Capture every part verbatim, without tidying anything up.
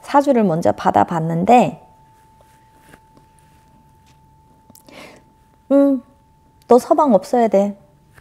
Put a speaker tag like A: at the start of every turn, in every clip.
A: 사주를 먼저 받아봤는데 음, 너 서방 없어야 돼.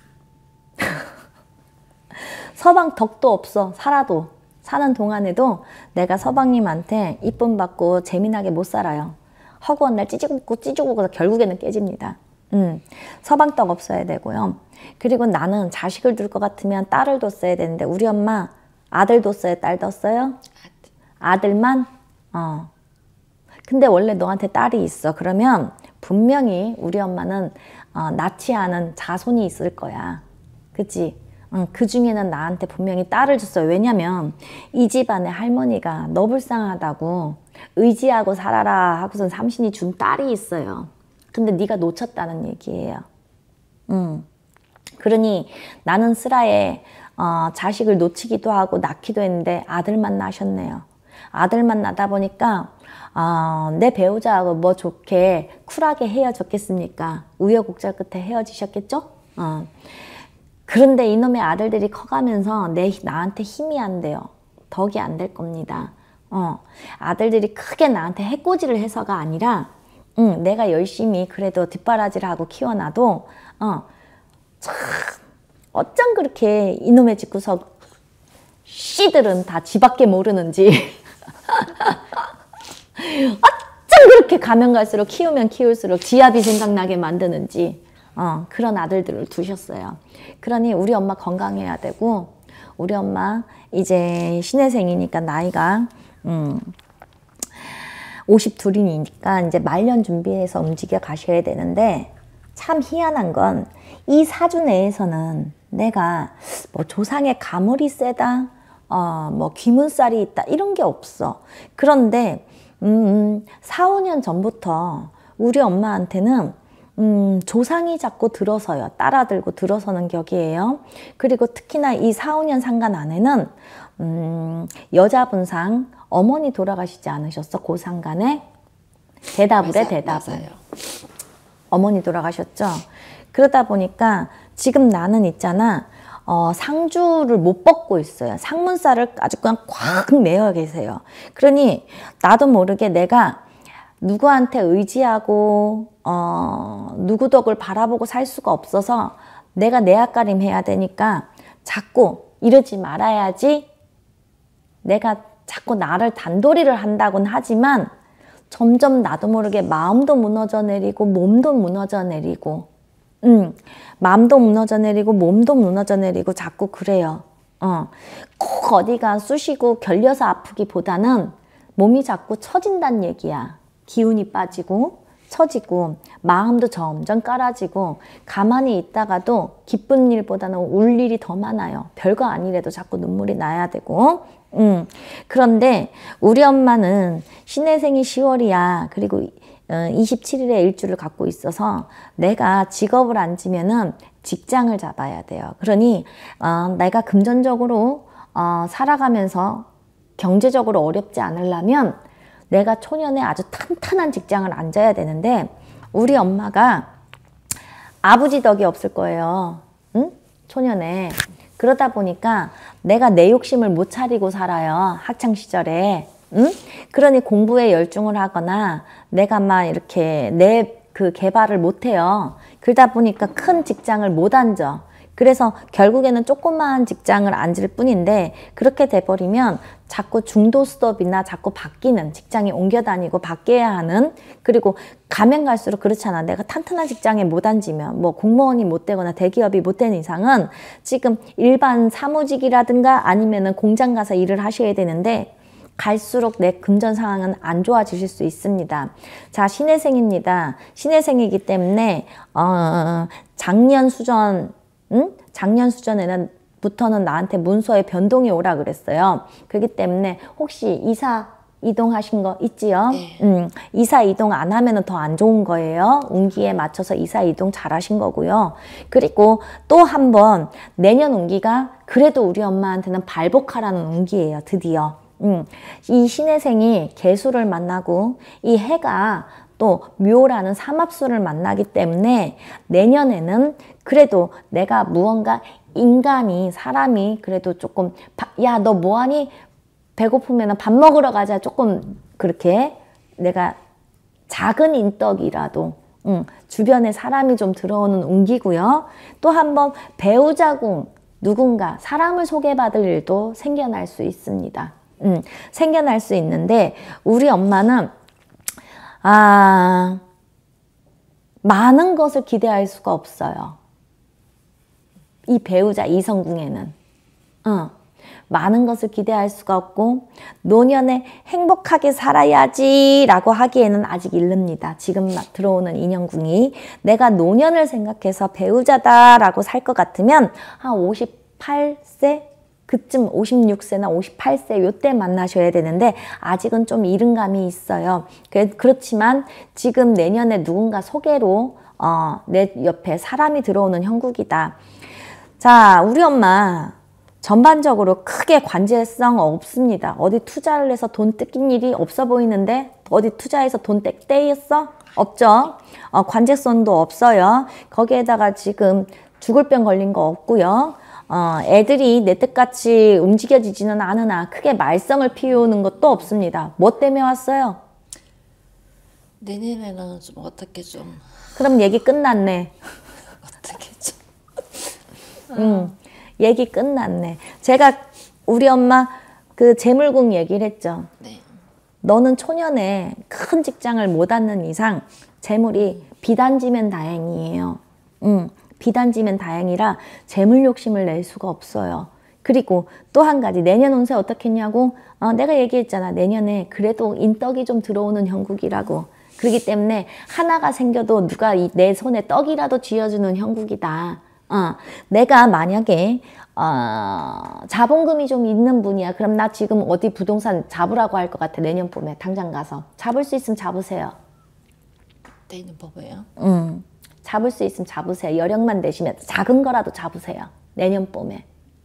A: 서방 덕도 없어. 살아도. 사는 동안에도 내가 서방님한테 이쁨 받고 재미나게 못 살아요. 허구한 날 찌지고 찌지고 결국에는 깨집니다. 음, 서방떡 없어야 되고요. 그리고 나는 자식을 둘 것 같으면 딸을 뒀어야 되는데 우리 엄마 아들 뒀어요? 딸 뒀어요? 아들만? 어. 근데 원래 너한테 딸이 있어. 그러면 분명히 우리 엄마는 어, 낳지 않은 자손이 있을 거야. 그치? 응, 그 중에는 나한테 분명히 딸을 줬어요. 왜냐면 이 집안의 할머니가 너 불쌍하다고 의지하고 살아라 하고선 삼신이 준 딸이 있어요. 근데 네가 놓쳤다는 얘기예요. 음. 그러니 나는 슬하에 어, 자식을 놓치기도 하고 낳기도 했는데 아들만 낳으셨네요. 아들만 낳다 보니까 어, 내 배우자하고 뭐 좋게 쿨하게 헤어졌겠습니까? 우여곡절 끝에 헤어지셨겠죠? 어. 그런데 이놈의 아들들이 커가면서 내, 나한테 힘이 안 돼요. 덕이 안 될 겁니다. 어, 아들들이 크게 나한테 해코지를 해서가 아니라 응, 내가 열심히 그래도 뒷바라지를 하고 키워놔도 어, 참 어쩜 그렇게 이놈의 집구석 씨들은 다 지밖에 모르는지 어쩜 그렇게 가면 갈수록 키우면 키울수록 지압이 생각나게 만드는지 어, 그런 아들들을 두셨어요. 그러니 우리 엄마 건강해야 되고 우리 엄마 이제 신혜생이니까 나이가 음, 오십이이니까 이제 말년 준비해서 움직여 가셔야 되는데 참 희한한 건 이 사주 내에서는 내가 뭐 조상의 가물이 세다 어, 뭐 귀문살이 있다 이런 게 없어. 그런데 음, 사, 오 년 전부터 우리 엄마한테는 음, 조상이 자꾸 들어서요. 따라들고 들어서는 격이에요. 그리고 특히나 이 사, 오 년 상간 안에는 음, 여자분상 어머니 돌아가시지 않으셨어? 그 상간에? 대답을 해, 대답을. 맞아요. 어머니 돌아가셨죠? 그러다 보니까 지금 나는 있잖아. 어, 상주를 못 벗고 있어요. 상문살을 아주 그냥 꽉 매어 계세요. 그러니 나도 모르게 내가 누구한테 의지하고 어, 누구 덕을 바라보고 살 수가 없어서 내가 내 앞가림 해야 되니까 자꾸 이러지 말아야지 내가 자꾸 나를 단도리를 한다곤 하지만 점점 나도 모르게 마음도 무너져 내리고 몸도 무너져 내리고 음, 마음도 무너져 내리고 몸도 무너져 내리고 자꾸 그래요. 어, 꼭 어디가 쑤시고 결려서 아프기보다는 몸이 자꾸 처진다는 얘기야. 기운이 빠지고 처지고 마음도 점점 깔아지고 가만히 있다가도 기쁜 일보다는 울 일이 더 많아요. 별거 아니래도 자꾸 눈물이 나야 되고 음. 그런데 우리 엄마는 신혜생이 시월이야. 그리고 이십칠 일의 일주를 갖고 있어서 내가 직업을 안 지면은 직장을 잡아야 돼요. 그러니 어, 내가 금전적으로 어, 살아가면서 경제적으로 어렵지 않으려면 내가 초년에 아주 탄탄한 직장을 앉아야 되는데 우리 엄마가 아버지 덕이 없을 거예요. 응? 초년에. 그러다 보니까 내가 내 욕심을 못 차리고 살아요. 학창시절에. 응? 그러니 공부에 열중을 하거나 내가 막 이렇게 내 그 개발을 못해요. 그러다 보니까 큰 직장을 못 앉아. 그래서 결국에는 조그마한 직장을 앉을 뿐인데 그렇게 돼버리면 자꾸 중도 스톱이나 자꾸 바뀌는 직장에 옮겨 다니고 바뀌어야 하는 그리고 가면 갈수록 그렇잖아. 내가 탄탄한 직장에 못 앉으면 뭐 공무원이 못 되거나 대기업이 못 되는 이상은 지금 일반 사무직이라든가 아니면은 공장 가서 일을 하셔야 되는데 갈수록 내 금전 상황은 안 좋아지실 수 있습니다. 자, 신혜생입니다. 신혜생이기 때문에 어, 작년 수전 응? 작년 수전에는 부터는 나한테 문서에 변동이 오라 그랬어요. 그렇기 때문에 혹시 이사 이동하신 거 있지요? 네. 음, 이사 이동 안 하면 더 안 좋은 거예요. 운기에 맞춰서 이사 이동 잘 하신 거고요. 그리고 또 한 번 내년 운기가 그래도 우리 엄마한테는 발복하라는 운기예요. 드디어. 음, 이 신혜생이 개수를 만나고 이 해가 또 묘라는 삼합수를 만나기 때문에 내년에는 그래도 내가 무언가 인간이 사람이 그래도 조금 야 너 뭐하니 배고프면 밥 먹으러 가자. 조금 그렇게 내가 작은 인덕이라도 음, 주변에 사람이 좀 들어오는 운기고요. 또 한 번 배우자궁 누군가 사람을 소개받을 일도 생겨날 수 있습니다. 음, 생겨날 수 있는데 우리 엄마는 아 많은 것을 기대할 수가 없어요. 이 배우자 이성궁에는 어, 많은 것을 기대할 수가 없고 노년에 행복하게 살아야지 라고 하기에는 아직 이릅니다. 지금 막 들어오는 인연궁이 내가 노년을 생각해서 배우자다 라고 살 것 같으면 한 오십팔 세 그쯤 오십육 세나 오십팔 세 요때 만나셔야 되는데 아직은 좀 이른 감이 있어요. 그렇지만 지금 내년에 누군가 소개로 어, 내 옆에 사람이 들어오는 형국이다. 자, 우리 엄마 전반적으로 크게 관제성 없습니다. 어디 투자를 해서 돈 뜯긴 일이 없어 보이는데 어디 투자해서 돈 떼, 떼였어? 없죠. 어, 관제성도 없어요. 거기에다가 지금 죽을 병 걸린 거 없고요. 어, 애들이 내 뜻같이 움직여지지는 않으나 크게 말썽을 피우는 것도 없습니다. 뭐 때문에 왔어요?
B: 내년에는 좀 어떻게 좀
A: 그럼 얘기 끝났네.
B: 어떻게 좀
A: 음, 얘기 끝났네. 제가 우리 엄마 그 재물궁 얘기를 했죠.
B: 네.
A: 너는 초년에 큰 직장을 못 얻는 이상 재물이 비단지면 다행이에요. 음, 비단지면 다행이라 재물 욕심을 낼 수가 없어요. 그리고 또 한 가지 내년 운세 어떻게 했냐고 어, 내가 얘기했잖아. 내년에 그래도 인떡이 좀 들어오는 형국이라고. 그렇기 때문에 하나가 생겨도 누가 이, 내 손에 떡이라도 쥐어주는 형국이다. 어, 내가 만약에 어, 자본금이 좀 있는 분이야. 그럼 나 지금 어디 부동산 잡으라고 할 것 같아. 내년 봄에 당장 가서. 잡을 수 있으면 잡으세요.
B: 내년 봄에요?
A: 음, 잡을 수 있으면 잡으세요. 여력만 되시면 작은 거라도 잡으세요. 내년 봄에.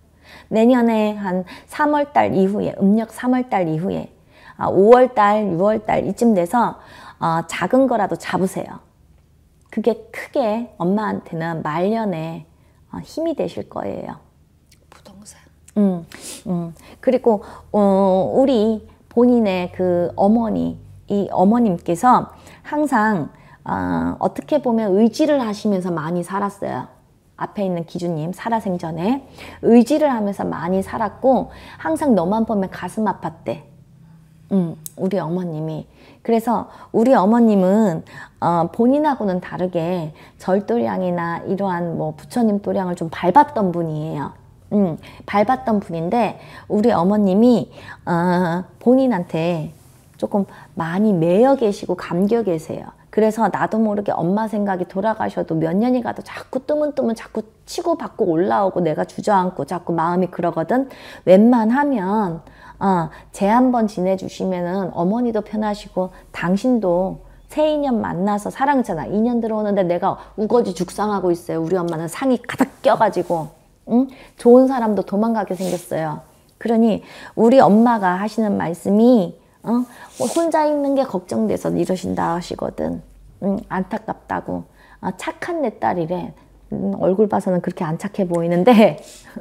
A: 내년에 한 삼월 달 이후에 음력 삼월 달 이후에 아, 오월 달 유월 달 이쯤 돼서 어, 작은 거라도 잡으세요. 그게 크게 엄마한테는 말년에 어, 힘이 되실 거예요.
B: 부동산.
A: 음, 음. 그리고 어, 우리 본인의 그 어머니, 이 어머님께서 항상 어, 어떻게 보면 의지를 하시면서 많이 살았어요. 앞에 있는 기주님 살아생전에 의지를 하면서 많이 살았고 항상 너만 보면 가슴 아팠대. 음, 우리 어머님이. 그래서 우리 어머님은 어, 본인하고는 다르게 절도량이나 이러한 뭐 부처님 도량을 좀 밟았던 분이에요. 음, 밟았던 분인데 우리 어머님이 어, 본인한테 조금 많이 매여 계시고 감겨 계세요. 그래서 나도 모르게 엄마 생각이 돌아가셔도 몇 년이 가도 자꾸 뜨문뜨문 자꾸 치고받고 올라오고 내가 주저앉고 자꾸 마음이 그러거든. 웬만하면 어, 제 한번 지내주시면은 어머니도 편하시고 당신도 새 인연 만나서 사랑했잖아. 인연 들어오는데 내가 우거지 죽상하고 있어요. 우리 엄마는 상이 가득 껴가지고 응? 좋은 사람도 도망가게 생겼어요. 그러니 우리 엄마가 하시는 말씀이 어? 혼자 있는 게 걱정돼서 이러신다 하시거든. 응, 안타깝다고. 아, 착한 내 딸이래. 음, 얼굴 봐서는 그렇게 안 착해 보이는데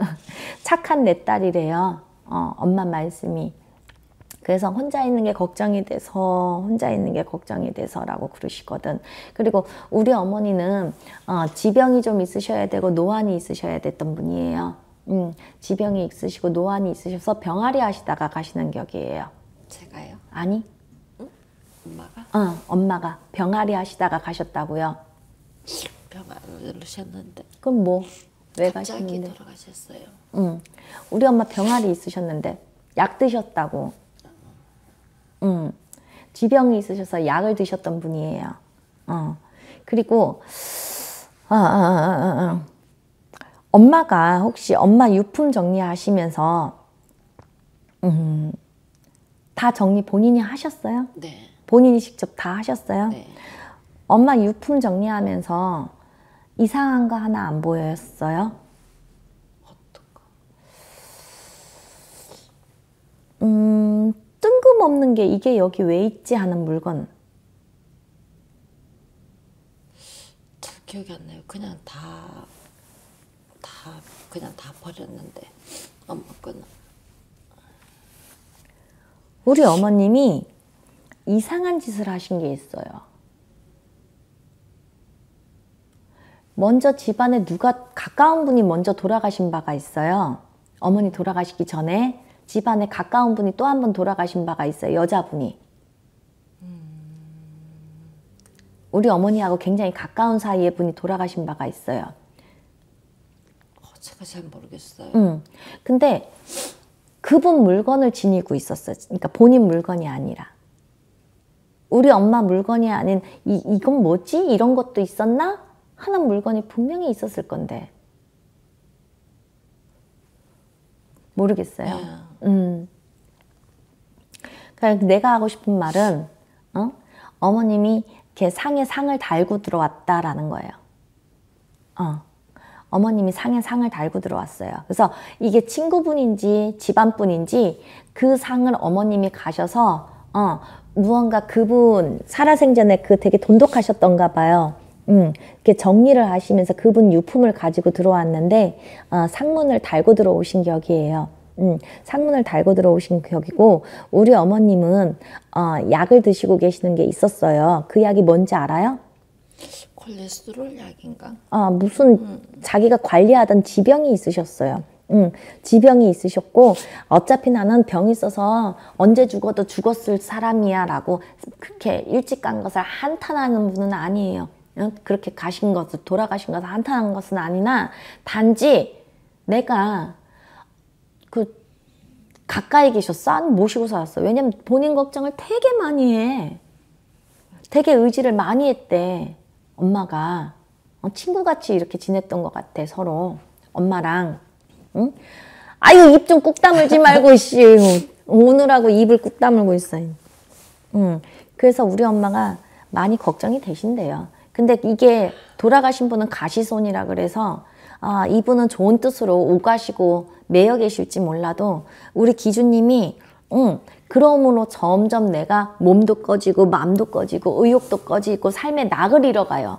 A: 착한 내 딸이래요. 어, 엄마 말씀이. 그래서 혼자 있는 게 걱정이 돼서 혼자 있는 게 걱정이 돼서라고 그러시거든. 그리고 우리 어머니는 어, 지병이 좀 있으셔야 되고 노안이 있으셔야 됐던 분이에요. 음, 지병이 있으시고 노안이 있으셔서 병아리 하시다가 가시는 격이에요.
B: 제가요?
A: 아니?
B: 응? 엄마가?
A: 어, 엄마가 병아리 하시다가 가셨다고요.
B: 병아리를 넣으셨는데
A: 그럼 뭐? 왜
B: 갑자기
A: 가셨는데?
B: 돌아가셨어요.
A: 응. 우리 엄마 병아리 있으셨는데 약 드셨다고. 응. 지병이 있으셔서 약을 드셨던 분이에요. 어. 그리고 아, 아, 아, 아. 엄마가 혹시 엄마 유품 정리하시면서 음, 다 정리 본인이 하셨어요?
B: 네.
A: 본인이 직접 다 하셨어요?
B: 네.
A: 엄마 유품 정리하면서 이상한 거 하나 안 보였어요?
B: 어떤 거?
A: 음, 뜬금없는 게 이게 여기 왜 있지 하는 물건.
B: 잘 기억이 안 나요. 그냥 다, 다, 그냥 다 버렸는데 엄마 거는.
A: 우리 어머님이 이상한 짓을 하신 게 있어요. 먼저 집안에 누가 가까운 분이 먼저 돌아가신 바가 있어요. 어머니 돌아가시기 전에 집안에 가까운 분이 또 한 번 돌아가신 바가 있어요. 여자분이. 우리 어머니하고 굉장히 가까운 사이의 분이 돌아가신 바가 있어요.
B: 어, 제가 잘 모르겠어요.
A: 음. 근데 그분 물건을 지니고 있었어요. 그러니까 본인 물건이 아니라. 우리 엄마 물건이 아닌 이, 이건 뭐지? 이런 것도 있었나? 하는 물건이 분명히 있었을 건데. 모르겠어요.
B: 네.
A: 음. 그러니까 내가 하고 싶은 말은 어? 어머님이 이렇게 상에 상을 달고 들어왔다라는 거예요. 어. 어머님이 상에 상을 달고 들어왔어요. 그래서 이게 친구분인지 집안분인지 그 상을 어머님이 가셔서 어, 무언가 그분 살아생전에 그 되게 돈독하셨던가 봐요. 음, 이렇게 정리를 하시면서 그분 유품을 가지고 들어왔는데 어, 상문을 달고 들어오신 격이에요. 음, 상문을 달고 들어오신 격이고 우리 어머님은 어, 약을 드시고 계시는 게 있었어요. 그 약이 뭔지 알아요?
B: 콜레스테롤 약인가?
A: 아, 무슨 음. 자기가 관리하던 지병이 있으셨어요. 음, 지병이 있으셨고 어차피 나는 병이 있어서 언제 죽어도 죽었을 사람이야 라고 그렇게 일찍 간 것을 한탄하는 분은 아니에요. 그렇게 가신 것을 돌아가신 것을 한탄한 것은 아니나 단지 내가 그 가까이 계셨어? 모시고 살았어. 왜냐면 본인 걱정을 되게 많이 해. 되게 의지를 많이 했대. 엄마가 어, 친구같이 이렇게 지냈던 것 같아. 서로 엄마랑. 응? 아유 입 좀 꾹 다물지 말고 씨 오느라고 입을 꾹 다물고 있어요. 응. 그래서 우리 엄마가 많이 걱정이 되신대요. 근데 이게 돌아가신 분은 가시손이라 그래서 아, 이분은 좋은 뜻으로 오가시고 매여 계실지 몰라도 우리 기주님이 응, 그러므로 점점 내가 몸도 꺼지고 마음도 꺼지고 의욕도 꺼지고 삶의 낙을 잃어가요.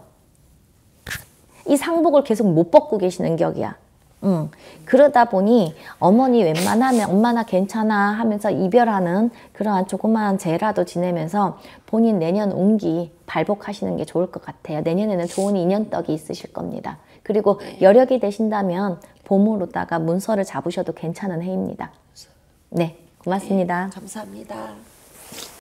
A: 이 상복을 계속 못 벗고 계시는 격이야. 응. 그러다 보니 어머니 웬만하면 엄마나 괜찮아 하면서 이별하는 그러한 조그마한 죄라도 지내면서 본인 내년 운기 발복하시는 게 좋을 것 같아요. 내년에는 좋은 인연떡이 있으실 겁니다. 그리고 여력이 되신다면 봄으로다가 문서를 잡으셔도 괜찮은 해입니다. 네, 고맙습니다.
B: 네, 감사합니다.